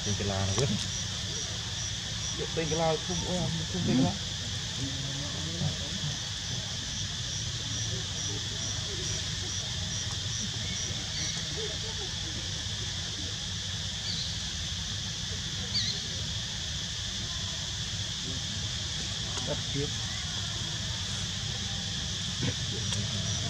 Tình cái là nó biết. Tình cái là không tình là. Rất tiếc.